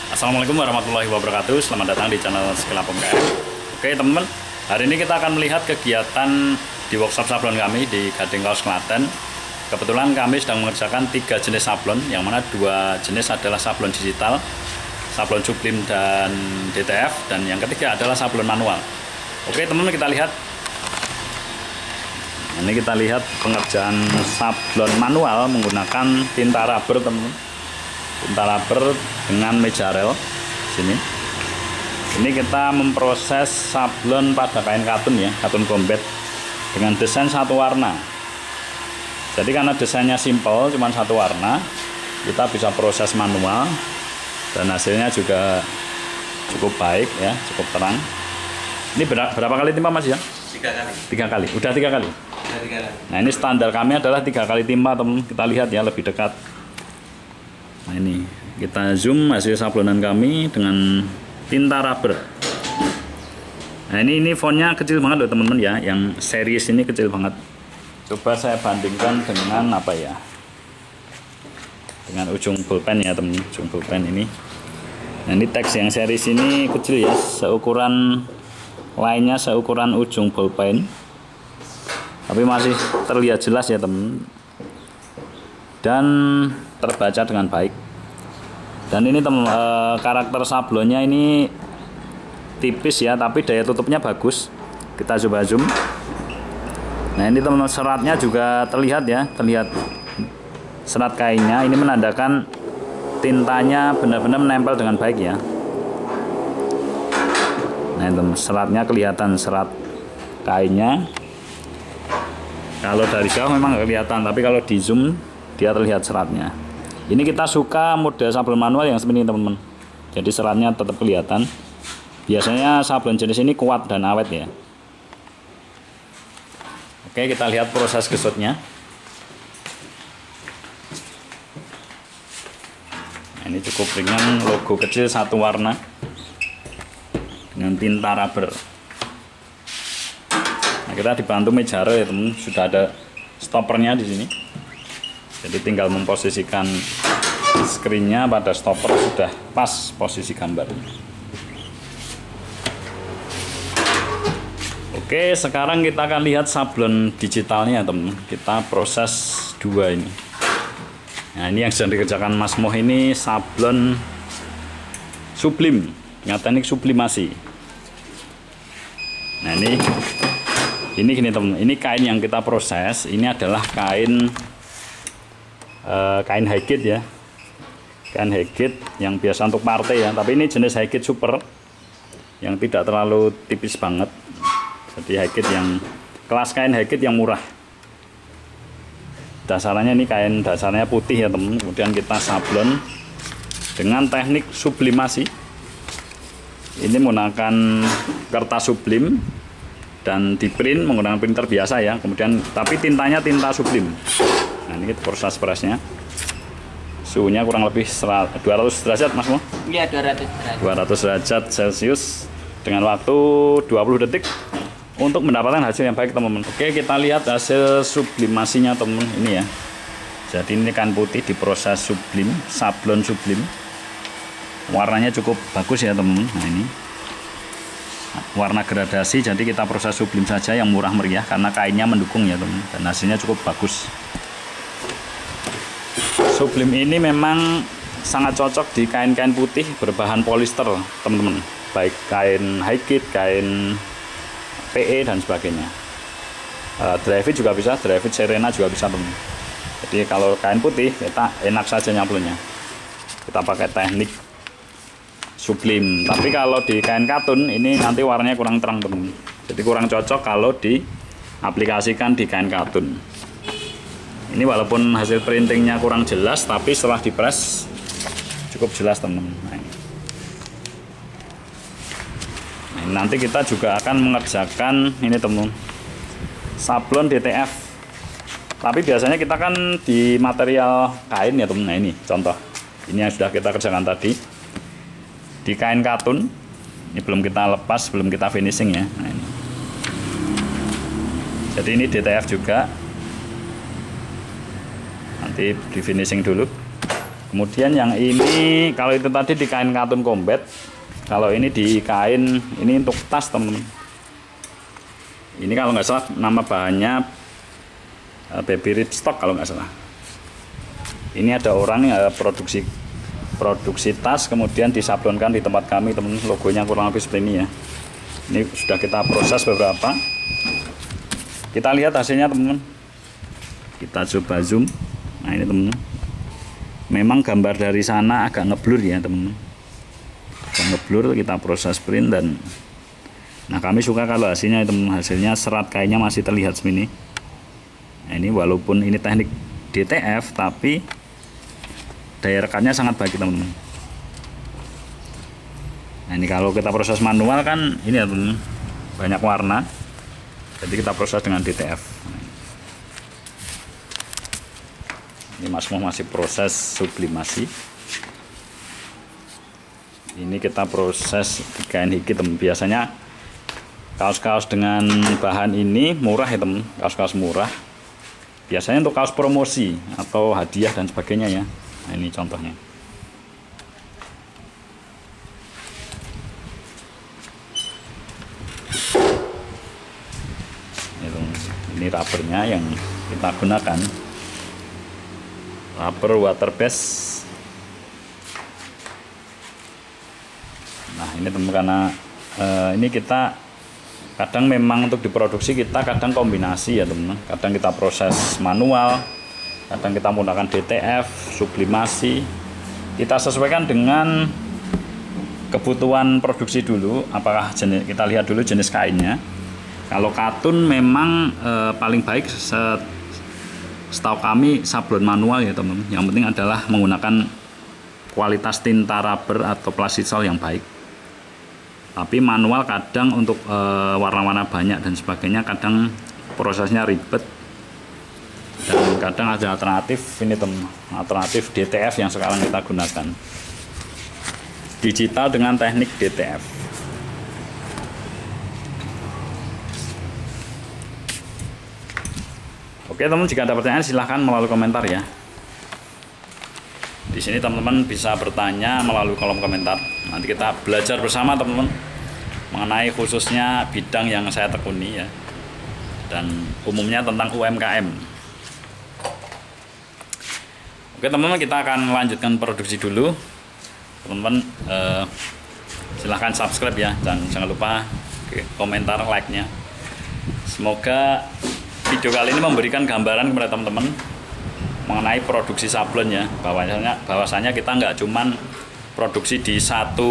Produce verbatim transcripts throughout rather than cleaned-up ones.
Assalamualaikum warahmatullahi wabarakatuh. Selamat datang di channel Sekelap M K M. Oke teman-teman, hari ini kita akan melihat kegiatan di workshop sablon kami di Gading Kaos Klaten. Kebetulan kami sedang mengerjakan tiga jenis sablon, yang mana dua jenis adalah sablon digital, sablon sublim dan D T F, dan yang ketiga adalah sablon manual. Oke teman-teman, kita lihat. Ini kita lihat pengerjaan sablon manual menggunakan tinta rubber, teman-teman. Tinta rubber dengan meja rel sini. Ini kita memproses sablon pada kain katun ya, katun combat dengan desain satu warna. Jadi karena desainnya simple, cuma satu warna, kita bisa proses manual dan hasilnya juga cukup baik ya, cukup terang. Ini berapa, berapa kali timpa Mas ya? Tiga kali. Tiga kali. Udah tiga kali. Udah tiga kali. Nah ini standar kami adalah tiga kali timpa, teman. Kita lihat ya lebih dekat. Nah ini kita zoom hasil sablonan kami dengan tinta rubber. Nah ini ini fontnya kecil banget loh teman-teman ya, yang series ini kecil banget. Coba saya bandingkan dengan apa ya, dengan ujung pulpen ya teman, ujung pulpen ini. Nah ini teks yang series ini kecil ya, seukuran lainnya seukuran ujung pulpen, tapi masih terlihat jelas ya teman, dan terbaca dengan baik. Dan ini teman, e, karakter sablonnya ini tipis ya, tapi daya tutupnya bagus. Kita coba zoom. Nah ini teman-teman, seratnya juga terlihat ya, terlihat serat kainnya. Ini menandakan tintanya benar-benar menempel dengan baik ya. Nah teman, seratnya kelihatan, serat kainnya. Kalau dari jauh memang nggak kelihatan, tapi kalau di zoom dia terlihat seratnya. Ini kita suka model sablon manual yang seperti ini teman-teman. Jadi seratnya tetap kelihatan. Biasanya sablon jenis ini kuat dan awet ya. Oke, kita lihat proses gesutnya. Nah, ini cukup ringan, logo kecil satu warna dengan tinta rubber. Nah, kita dibantu meja rel ya teman. Sudah ada stoppernya di sini. Jadi tinggal memposisikan screennya pada stopper, sudah pas posisi gambar. Oke, sekarang kita akan lihat sablon digitalnya teman. Kita proses dua ini. Nah ini yang sedang dikerjakan Mas Moh ini sablon sublim dengan teknik sublimasi. Nah ini ini gini teman, ini kain yang kita proses. Ini adalah kain Uh, kain Highgate ya, kain Highgate yang biasa untuk partai ya, tapi ini jenis Highgate super yang tidak terlalu tipis banget. Jadi Highgate yang kelas kain Highgate yang murah. Dasarnya ini kain dasarnya putih ya teman. Kemudian kita sablon dengan teknik sublimasi. Ini menggunakan kertas sublim dan di print menggunakan printer biasa ya. Kemudian tapi tintanya tinta sublim. Nah ini proses presnya, suhunya kurang lebih dua ratus derajat Mas Mo? Iya, dua ratus derajat. dua ratus derajat Celcius dengan waktu dua puluh detik untuk mendapatkan hasil yang baik teman-teman. Oke, kita lihat hasil sublimasinya teman-teman ini ya. Jadi ini kain putih diproses sublim, sablon sublim. Warnanya cukup bagus ya teman-teman. Nah ini warna gradasi, jadi kita proses sublim saja yang murah meriah karena kainnya mendukung ya teman-teman, dan hasilnya cukup bagus. Sublim ini memang sangat cocok di kain-kain putih berbahan polister teman-teman, baik kain Highgate, kain P E dan sebagainya. uh, Dryfit juga bisa, Dryfit Serena juga bisa teman. Jadi kalau kain putih kita enak saja nyablonnya, kita pakai teknik sublim. Tapi kalau di kain katun ini nanti warnanya kurang terang teman, jadi kurang cocok kalau diaplikasikan di kain katun. Ini walaupun hasil printingnya kurang jelas, tapi setelah dipres cukup jelas teman-teman. Nah, nah, nanti kita juga akan mengerjakan ini teman, sablon D T F. Tapi biasanya kita kan di material kain ya teman. Nah ini contoh, ini yang sudah kita kerjakan tadi di kain katun. Ini belum kita lepas, belum kita finishing ya. Nah, ini. Jadi ini D T F juga. Nanti di finishing dulu. Kemudian yang ini, kalau itu tadi di kain katun combat, kalau ini di kain, ini untuk tas teman-teman. Ini kalau nggak salah nama bahannya uh, baby ripstock kalau nggak salah. Ini ada orang yang uh, produksi produksi tas, kemudian disablonkan di tempat kami teman-teman. Logonya kurang lebih seperti ini ya. Ini sudah kita proses beberapa. Kita lihat hasilnya teman-teman. Kita coba zoom. Nah ini teman-teman. Memang gambar dari sana agak ngeblur ya teman-teman. Agak ngeblur, kita proses print dan nah kami suka kalau hasilnya teman-teman, hasilnya serat kainnya masih terlihat seperti ini. Nah, ini walaupun ini teknik D T F tapi daya rekatnya sangat baik teman-teman. Nah ini kalau kita proses manual kan ini ya teman-teman, banyak warna. Jadi kita proses dengan D T F. Ini Mas Moh masih proses sublimasi. Ini kita proses di kain hikit teman. Biasanya kaos-kaos dengan bahan ini murah ya teman, kaos-kaos murah. Biasanya untuk kaos promosi atau hadiah dan sebagainya ya. Nah, ini contohnya. Ini rubbernya yang kita gunakan, rubber water base. Nah ini teman, karena eh, ini kita kadang memang untuk diproduksi kita kadang kombinasi ya teman, kadang kita proses manual, kadang kita menggunakan D T F, sublimasi. Kita sesuaikan dengan kebutuhan produksi dulu, apakah jenis, kita lihat dulu jenis kainnya. Kalau katun memang e, paling baik set, setahu kami sablon manual ya teman-teman. Yang penting adalah menggunakan kualitas tinta rubber atau plastisol yang baik. Tapi manual kadang untuk e, warna-warna banyak dan sebagainya kadang prosesnya ribet. Dan kadang ada alternatif ini teman, alternatif D T F yang sekarang kita gunakan. Digital dengan teknik D T F. Oke teman, jika ada pertanyaan silahkan melalui komentar ya. Di sini teman-teman bisa bertanya melalui kolom komentar. Nanti kita belajar bersama teman-teman mengenai khususnya bidang yang saya tekuni ya, dan umumnya tentang U M K M. Oke teman-teman, kita akan lanjutkan produksi dulu. Teman-teman eh, silahkan subscribe ya, dan jangan lupa komentar, like-nya. Semoga video kali ini memberikan gambaran kepada teman-teman mengenai produksi sablon ya, bahwasanya bahwasanya kita nggak cuman produksi di satu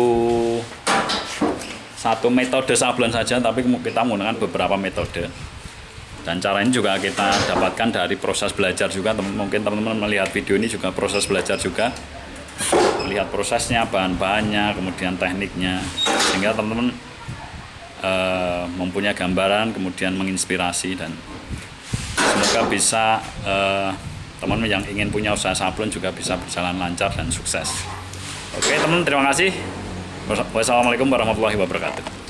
satu metode sablon saja, tapi kita menggunakan beberapa metode. Dan cara ini juga kita dapatkan dari proses belajar juga. Mungkin teman-teman melihat video ini juga proses belajar juga, melihat prosesnya, bahan-bahannya, kemudian tekniknya, sehingga teman-teman uh, mempunyai gambaran, kemudian menginspirasi, dan semoga bisa teman-teman uh, yang ingin punya usaha sablon juga bisa berjalan lancar dan sukses. Oke teman-teman, terima kasih. Wassalamualaikum warahmatullahi wabarakatuh.